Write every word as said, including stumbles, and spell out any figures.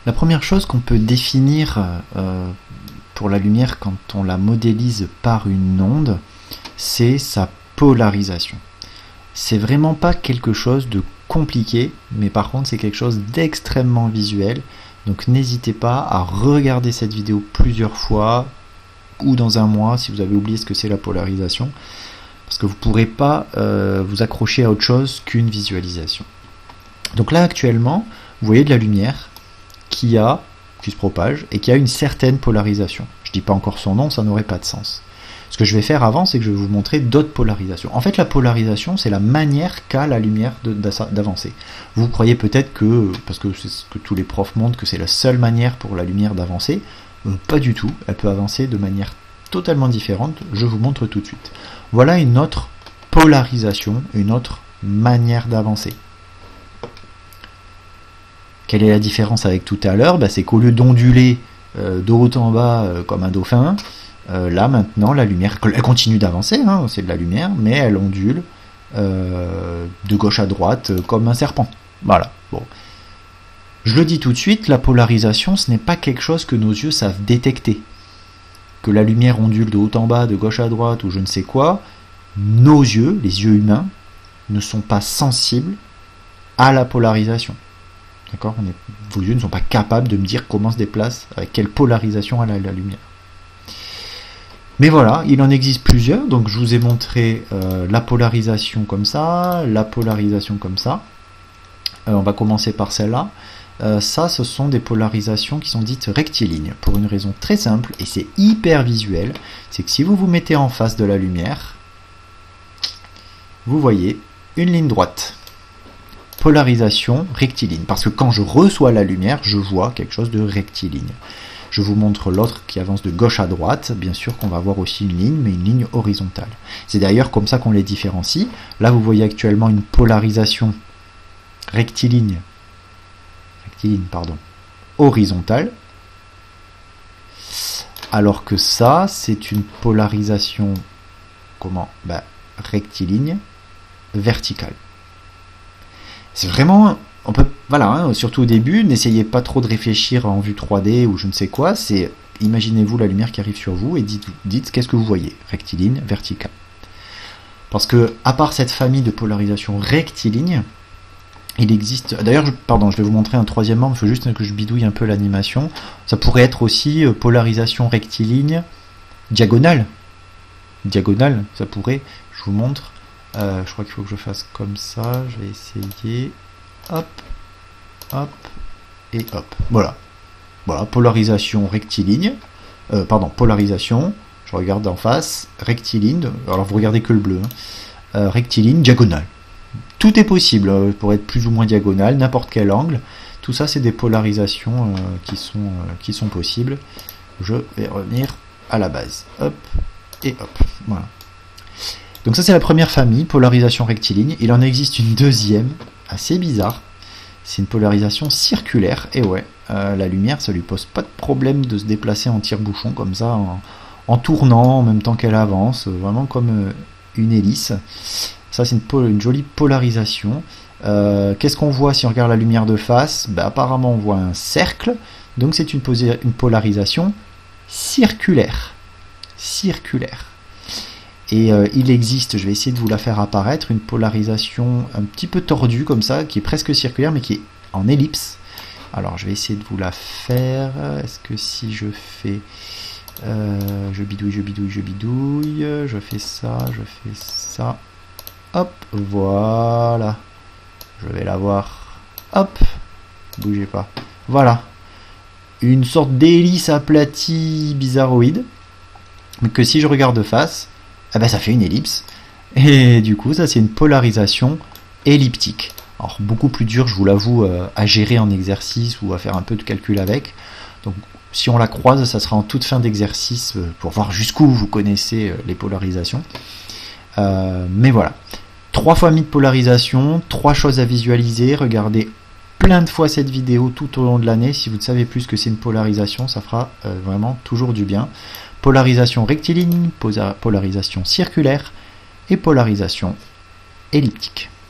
La première chose qu'on peut définir euh, pour la lumière quand on la modélise par une onde, c'est sa polarisation. C'est vraiment pas quelque chose de compliqué, mais par contre c'est quelque chose d'extrêmement visuel. Donc n'hésitez pas à regarder cette vidéo plusieurs fois ou dans un mois si vous avez oublié ce que c'est la polarisation, parce que vous ne pourrez pas euh, vous accrocher à autre chose qu'une visualisation. Donc là actuellement, vous voyez de la lumière qui a, qui se propage et qui a une certaine polarisation. Je ne dis pas encore son nom, ça n'aurait pas de sens. Ce que je vais faire avant, c'est que je vais vous montrer d'autres polarisations. En fait, la polarisation, c'est la manière qu'a la lumière d'avancer. Vous croyez peut-être que, parce que c'est ce que tous les profs montrent, que c'est la seule manière pour la lumière d'avancer. Euh, pas du tout. Elle peut avancer de manière totalement différente. Je vous montre tout de suite. Voilà une autre polarisation, une autre manière d'avancer. Quelle est la différence avec tout à l'heure? Bah, c'est qu'au lieu d'onduler euh, de haut en bas euh, comme un dauphin, euh, là maintenant la lumière, elle continue d'avancer, hein, c'est de la lumière, mais elle ondule euh, de gauche à droite euh, comme un serpent. Voilà. Bon. Je le dis tout de suite, la polarisation, ce n'est pas quelque chose que nos yeux savent détecter. Que la lumière ondule de haut en bas, de gauche à droite ou je ne sais quoi, nos yeux, les yeux humains, ne sont pas sensibles à la polarisation. D'accord ? Vos yeux ne sont pas capables de me dire comment se déplace, avec quelle polarisation elle a la lumière. Mais voilà, il en existe plusieurs, donc je vous ai montré euh, la polarisation comme ça, la polarisation comme ça. Euh, on va commencer par celle-là. Euh, ça, ce sont des polarisations qui sont dites rectilignes, pour une raison très simple, et c'est hyper visuel, c'est que si vous vous mettez en face de la lumière, vous voyez une ligne droite. Polarisation rectiligne, parce que quand je reçois la lumière, je vois quelque chose de rectiligne. Je vous montre l'autre qui avance de gauche à droite, bien sûr qu'on va voir aussi une ligne, mais une ligne horizontale. C'est d'ailleurs comme ça qu'on les différencie. Là, vous voyez actuellement une polarisation rectiligne, rectiligne, pardon, horizontale, alors que ça, c'est une polarisation, comment, bah, rectiligne, verticale. C'est vraiment, on peut, voilà, hein, surtout au début, n'essayez pas trop de réfléchir en vue trois D ou je ne sais quoi, c'est, imaginez-vous la lumière qui arrive sur vous et dites, dites qu'est-ce que vous voyez, rectiligne, verticale. Parce que, à part cette famille de polarisation rectiligne, il existe, d'ailleurs, pardon, je vais vous montrer un troisième membre, il faut juste que je bidouille un peu l'animation, ça pourrait être aussi euh, polarisation rectiligne, diagonale, diagonale, ça pourrait, je vous montre. Euh, je crois qu'il faut que je fasse comme ça, je vais essayer, hop, hop, et hop, voilà, voilà, polarisation rectiligne, euh, pardon, polarisation, je regarde en face, rectiligne, alors vous regardez que le bleu, hein, euh, rectiligne, diagonale, tout est possible, euh, pour être plus ou moins diagonale, n'importe quel angle, tout ça c'est des polarisations euh, qui, sont, euh, qui sont possibles. Je vais revenir à la base, hop, et hop, voilà. Donc ça c'est la première famille, polarisation rectiligne. Il en existe une deuxième, assez bizarre. C'est une polarisation circulaire. Et ouais, euh, la lumière, ça lui pose pas de problème de se déplacer en tire-bouchon comme ça, en, en tournant en même temps qu'elle avance, vraiment comme euh, une hélice. Ça c'est une, une jolie polarisation. Euh, Qu'est-ce qu'on voit si on regarde la lumière de face? Bah, apparemment on voit un cercle, donc c'est une, une polarisation circulaire. Circulaire. Et euh, il existe, je vais essayer de vous la faire apparaître, une polarisation un petit peu tordue comme ça, qui est presque circulaire, mais qui est en ellipse. Alors je vais essayer de vous la faire. Est-ce que si je fais... Euh, je bidouille, je bidouille, je bidouille, je fais ça, je fais ça. Hop, voilà. Je vais la voir. Hop, bougez pas. Voilà. Une sorte d'hélice aplatie bizarroïde. Mais que si je regarde de face... Eh ben ça fait une ellipse, et du coup ça c'est une polarisation elliptique. Alors beaucoup plus dur, je vous l'avoue, euh, à gérer en exercice ou à faire un peu de calcul avec. Donc si on la croise, ça sera en toute fin d'exercice euh, pour voir jusqu'où vous connaissez euh, les polarisations. Euh, mais voilà, trois familles de polarisation, trois choses à visualiser. Regardez plein de fois cette vidéo tout au long de l'année. Si vous ne savez plus ce que c'est une polarisation, ça fera euh, vraiment toujours du bien. Polarisation rectiligne, polarisation circulaire et polarisation elliptique.